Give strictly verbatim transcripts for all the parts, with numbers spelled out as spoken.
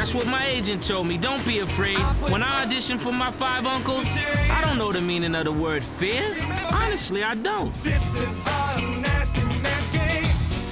That's what my agent told me. Don't be afraid. When I auditioned for my five uncles, I don't know the meaning of the word fear. Honestly, I don't. This is a nasty man's game.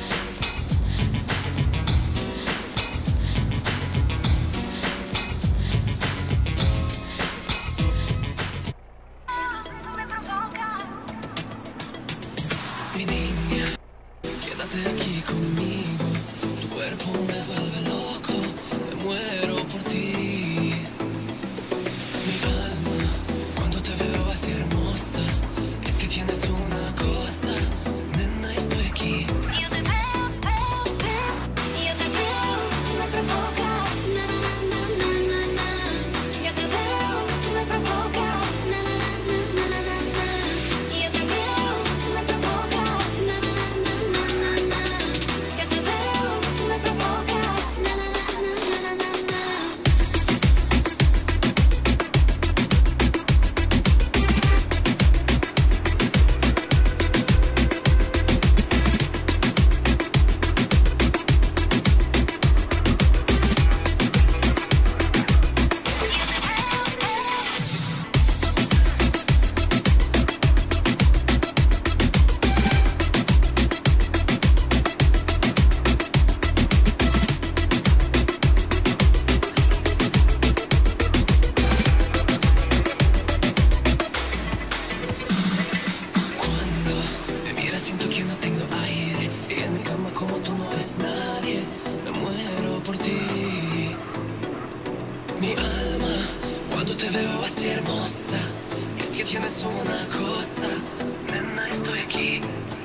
Mi niña, quédate aquí conmigo. Tu cuerpo me vuelve loco, me muero por ti. Mi alma, cuando te veo así hermosa, es que tienes una cosa, nena, estoy aquí. Yo te veo, veo, veo, yo te veo, tú me provocas, na na na na na na. Yo te veo, tú me provocas, na na na na na na na. Yo te veo, tú me provocas, na na na na na na. Yo te veo, tú me provocas, na na na na na na na. Cuando me miras siento que no tengo aire, y en mi cama como tú no es nadie, me muero por ti. Mi alma, cuando te veo así hermosa, es que tienes una cosa, nena, estoy aquí.